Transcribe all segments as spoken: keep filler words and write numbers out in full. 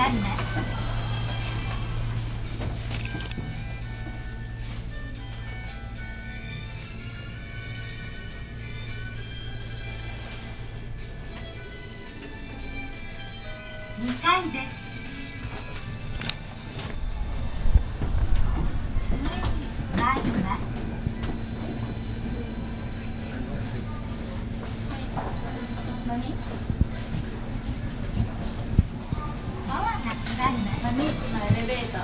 ります。にかいです。参ります。 何？ パワーが下ります。 何？今エレベーター。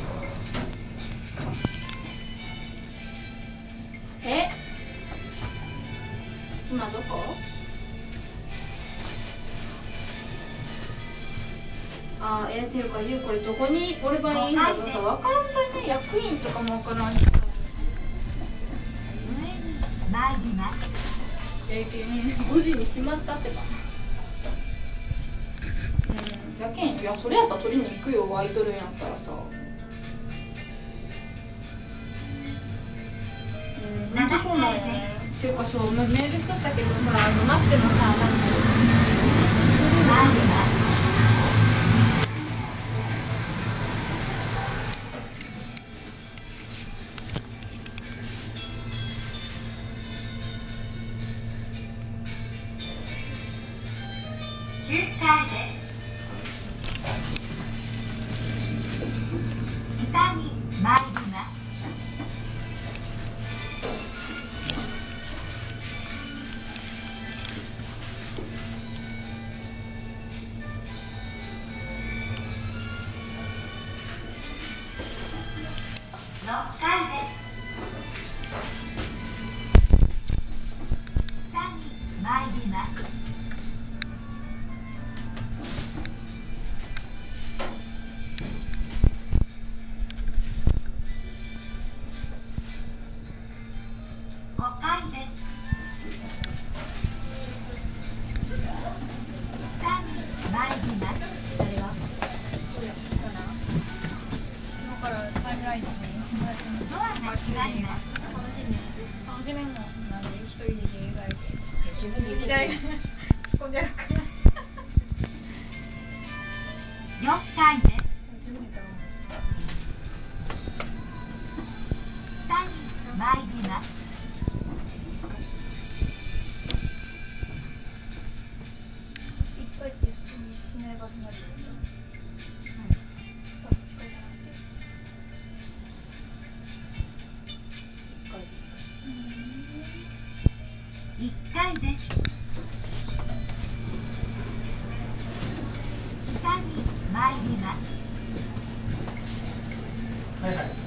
え？今どこ？あー、えー、っていうか、ゆうこれどこにおればいいんだろうさ、わからんとね、役員とかもわからんし。 上に参ります。 えー、けん、ごじに閉まったってば。うん、やけん、いや、それやったら取りに行くよ、空いとるんやったらさ。うん、なんでそうなんやね。っていうか、そう、メールしとったけどさ、あの、待ってもさ、なんか。 参ります。きゅうかいです。北に参ります。ろっかいです。北に参ります。ごかいです。北に参ります。 誰が？そうや、かな。今からタイムラインに友達にドアが開きます。 楽しんで楽しめんもんなんで一人で映画やけ自分で見たい突っ込んでやるからよんかいです。 自分で言ったら北に参ります。 一回って普通に市内バス乗りだったバス近くじゃなくて一回いっかいです。北に参ります。 はいはい。